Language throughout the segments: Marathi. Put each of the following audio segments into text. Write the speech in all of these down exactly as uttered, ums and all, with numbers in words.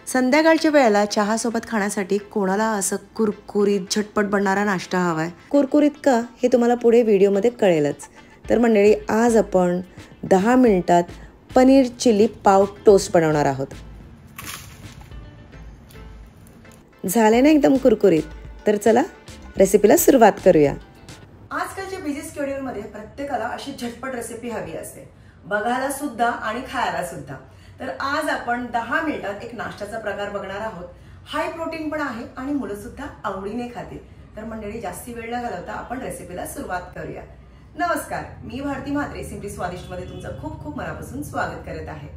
संध्याकाळच्या वेळेला चहासोबत खाण्यासाठी कोणाला असं कुरकुरीत झटपट बनणारा नाश्ता हवा आहे? कुरकुरीत का हे तुम्हाला पुढे व्हिडिओमध्ये कळेलच. तर मंडळी, आज आपण दहा मिनिटात पनीर चिली पाव टोस्ट बनवणार आहोत. झाले ना एकदम कुरकुरीत? तर चला रेसिपीला सुरुवात करूया. आजकालच्या बिझी शेड्यूलमध्ये प्रत्येकाला अशी झटपट रेसिपी हवी असते, बघायला सुद्धा आणि खायला सुद्धा. तर आज आपण दहा मिनिटात एक नाश्त्याचा प्रकार बघणार आहोत. हाय प्रोटीन पण आहे आणि मुलं सुद्धा आवडीने खातील. तर मंडळी, जास्ती वेळ न घालवता आपण रेसिपीला सुरुवात करूया. नमस्कार, मी भारती म्हात्रे सिम्पली स्वादिष्ट मध्ये तुमचं खूप खूप मनापासून स्वागत करत आहे.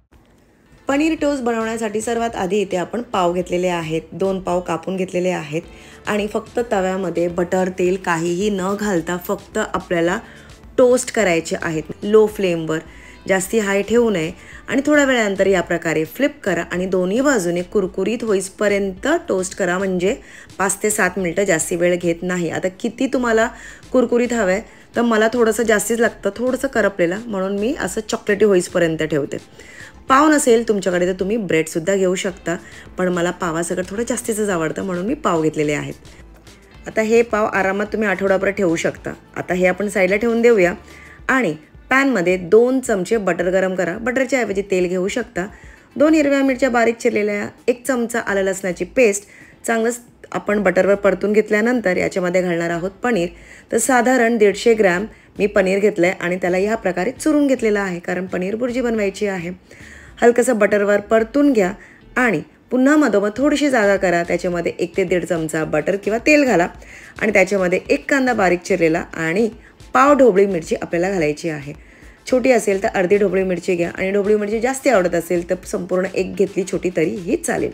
पनीर टोस्ट बनवण्यासाठी सर्वात आधी इथे आपण पाव घेतलेले आहेत. दोन पाव कापून घेतलेले आहेत आणि फक्त तव्यामध्ये बटर तेल काहीही न घालता फक्त आपल्याला टोस्ट करायचे आहेत. लो फ्लेमवर, जास्ती हाय ठेवू नये आणि थोड्या वेळानंतर या प्रकारे फ्लिप करा आणि दोन्ही बाजूने कुरकुरीत होईपर्यंत टोस्ट करा. म्हणजे पाच ते सात मिनिटं, जास्ती वेळ घेत नाही. आता किती तुम्हाला कुरकुरीत हवं आहे, तर मला थोडंसं जास्तीच लागतं, थोडंसं करपलेलं, म्हणून मी असं चॉकलेटी होईपर्यंत ठेवते. पाव नसेल तुमच्याकडे तर तुम्ही ब्रेडसुद्धा घेऊ शकता, पण मला पावासकट थोडं जास्तीचंच आवडतं म्हणून मी पाव घेतलेले आहेत. आता हे पाव आरामात तुम्ही आठवडाभर ठेवू शकता. आता हे आपण साईडला ठेवून देऊया आणि पॅनमध्ये दोन चमचे बटर गरम करा. बटरच्या ऐवजी तेल घेऊ शकता. दोन हिरव्या मिरच्या बारीक चिरलेल्या, एक चमचा आलं लसणाची पेस्ट चांगलं आपण बटरवर परतून घेतल्यानंतर याच्यामध्ये घालणार आहोत पनीर. तर साधारण दीडशे ग्रॅम मी पनीर घेतलं आहे आणि त्याला ह्या प्रकारे चुरून घेतलेलं आहे, कारण पनीर बुर्जी बनवायची आहे. हलकंसं बटरवर परतून घ्या आणि पुन्हा मधोमध थोडीशी जागा करा. त्याच्यामध्ये एक ते दीड चमचा बटर किंवा तेल घाला आणि त्याच्यामध्ये एक कांदा बारीक चिरलेला आणि पाव ढोबळी मिरची आपल्याला घालायची आहे. छोटी असेल तर अर्धी ढोबळी मिरची घ्या आणि ढोबळी मिरची जास्त आवडत असेल तर संपूर्ण एक घेतली छोटी तरी ही चालेल.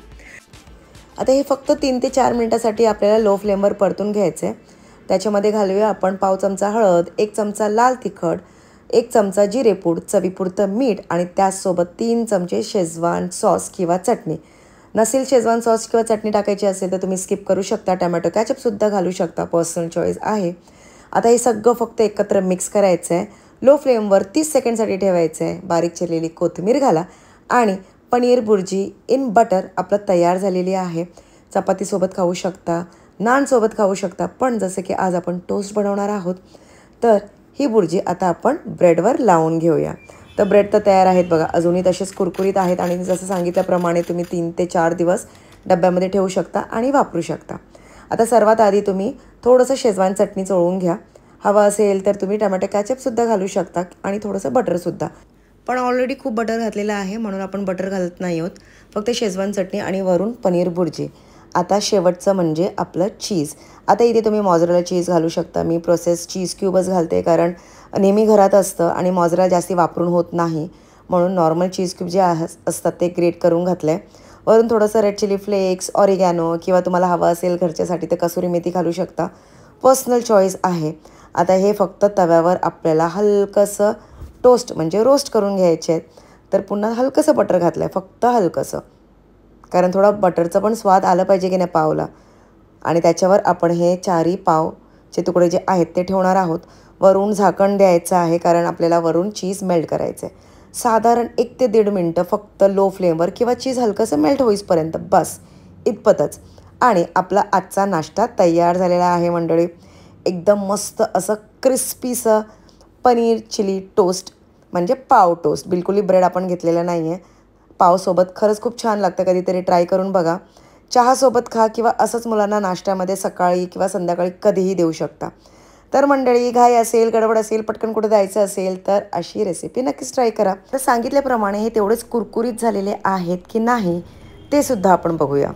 आता हे फक्त तीन ते चार मिनिटासाठी आपल्याला लो फ्लेमवर परतून घ्यायचं आहे. त्याच्यामध्ये घालूया आपण पाव चमचा हळद, एक चमचा लाल तिखट, एक चमचा जिरेपूड, चवीपुरतं मीठ आणि त्याचसोबत तीन चमचे शेजवान सॉस किंवा चटणी. नसेल शेजवान सॉस किंवा चटणी टाकायची असेल तर तुम्ही स्किप करू शकता. टमॅटो कॅचअपसुद्धा घालू शकता, पर्सनल चॉईस आहे. आता हे सगळं फक्त एकत्र मिक्स करायचं आहे. लो फ्लेमवर तीस सेकंडसाठी ठेवायचं आहे. बारीक चिरलेली कोथिंबीर घाला आणि पनीर बुर्जी इन बटर आपलं तयार झालेली आहे. चपातीसोबत खाऊ शकता, नानसोबत खाऊ शकता, पण जसं की आज आपण टोस्ट बनवणार आहोत तर ही बुर्जी आता आपण ब्रेडवर लावून घेऊया. तर ब्रेड तर तयार आहेत बघा, अजूनही तसेच कुरकुरीत आहेत आणि जसं सांगितल्याप्रमाणे तुम्ही तीन ते चार दिवस डब्यामध्ये ठेवू शकता आणि वापरू शकता. आता सर्वात आधी तुम्ही थोडंसं शेजवान चटणी चोळून घ्या. हवं असेल तर तुम्ही टमॅटो कॅचअपसुद्धा घालू शकता आणि थोडंसं बटरसुद्धा, पण ऑलरेडी खूप बटर घातलेलं आहे म्हणून आपण बटर घालत नाही आहोत. फक्त शेजवान चटणी आणि वरून पनीर बुर्जी. आता शेवटचं म्हणजे आपलं चीज. आता इथे तुम्ही मॉझरेला चीज घालू शकता. मी प्रोसेस चीज क्यूबच घालते, कारण नेहमी घरात असतं आणि मॉझरेला जास्ती वापरून होत नाही, म्हणून नॉर्मल चीज क्यूब जे असतात ते ग्रेट करून घातलं आहे. वरून थोडंसं रेड चिली फ्लेक्स, ऑरिगॅनो किंवा तुम्हाला हवं असेल घरच्यासाठी तर कसुरी मेथी घालू शकता, पर्सनल चॉईस आहे. आता हे फक्त तव्यावर आपल्याला हलकंसं टोस्ट म्हणजे रोस्ट करून घ्यायचे आहेत. तर पुन्हा हलकंसं बटर घातलं आहे, फक्त हलकंसं, कारण थोडा बटरचं पण स्वाद आलं पाहिजे की नाही पावला. आणि त्याच्यावर आपण हे चारही पावचे तुकडे जे आहेत ते ठेवणार आहोत. वरून झाकण द्यायचं आहे, कारण आपल्याला वरून चीज मेल्ट करायचं आहे. साधारण एक ते दीड मिनटं फक्त लो फ्लेमवर किंवा चीज हलकंसं मेल्ट होईपर्यंत, बस इतपतच. आणि आपला आजचा नाश्ता तयार झालेला आहे मंडळी. एकदम मस्त असं क्रिस्पीसं पनीर चिली टोस्ट म्हणजे पाव टोस्ट. बिलकुलही ब्रेड आपण घेतलेलं नाही आहे. पावसोबत खरंच खूप छान लागतं, कधीतरी ट्राय करून बघा. चहासोबत खा किंवा असंच मुलांना नाश्त्यामध्ये सकाळी किंवा संध्याकाळी कधीही देऊ शकता. तर मंडळी, घाई असेल, गडबड असेल, पटकन कुठे जायचं असेल तर अशी रेसिपी नक्कीच ट्राय करा. तर सांगितल्याप्रमाणे हे तेवढेच कुरकुरीत झालेले आहेत की नाही ते सुद्धा आपण बघूया.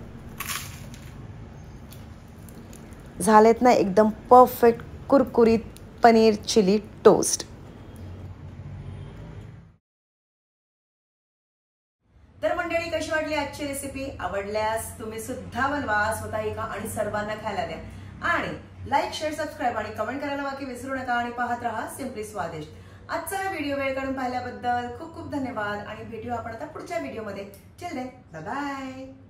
झालेत ना एकदम परफेक्ट कुरकुरीत पनीर चिली टोस्ट. तर मंडळी, कशी वाटली आजची रेसिपी? आवडल्यास तुम्ही सुद्धा बनवा, स्वतःही खा आणि सर्वांना खायला द्या. आणि लाईक, शेअर, सबस्क्राईब आणि कमेंट करायला बाकी विसरू नका. आणि पाहत राहा सिम्पली स्वादिष्ट. आजचा व्हिडिओ वेळ काढून पाहिल्याबद्दल खूप खूप धन्यवाद आणि भेटूया आपण आता पुढच्या व्हिडिओमध्ये. Till then, bye bye.